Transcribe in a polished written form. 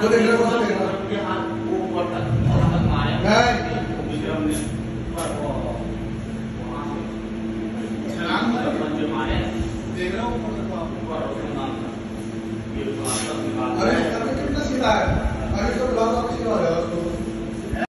वो देख रहे हो वो देख रहे हो के हाथ वो ऊपर तक और हाथ मारे नहीं विक्रम ने पर वो वहां से छलांग मारे देख रहे हो